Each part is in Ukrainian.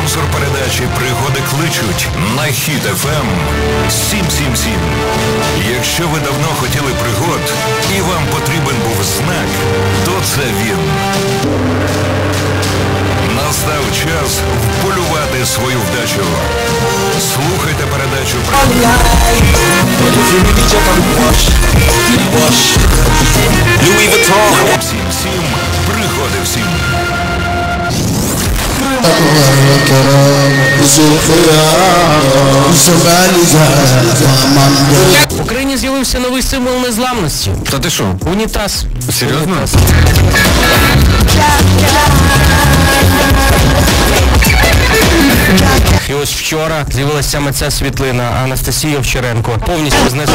Спонсор передачі «Пригоди кличуть» на Хіт FM 777. Якщо ви давно хотіли пригод і вам потрібен був знак, то це він. Настав час вполювати свою вдачу. Слухайте передачу Louis Vuitton 777. Пригоди всім. В Україні з'явився новий символ незламності. Та ти що? Унітаз. Серйозно? І ось вчора з'явилася саме ця світлина Анастасії Овчаренко. Повністю знесла.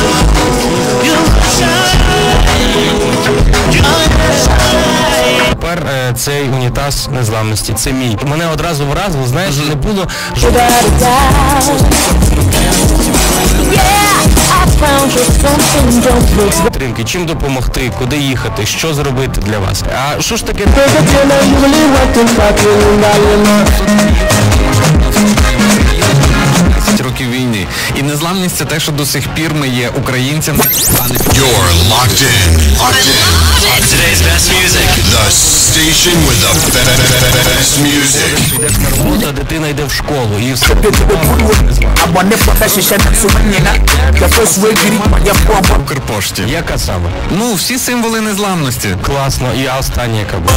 Тепер цей унітаз незламності. Це мій. Мене одразу вразило, знаєш, не було підтримки. Чим допомогти, куди їхати, що зробити для вас. А що ж таке? Років війни. І незламність – це те, що до сих пір ми є українцями. You're locked in. Today's best music. The station with the best music. Йдеш на роботу, а дитина йде в школу і все. Укрпошті. Яка саме? Ну, всі символи незламності. Класно. І остання яка була.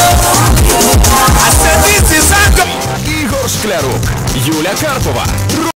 Ігор Шклярук, Юля Карпова.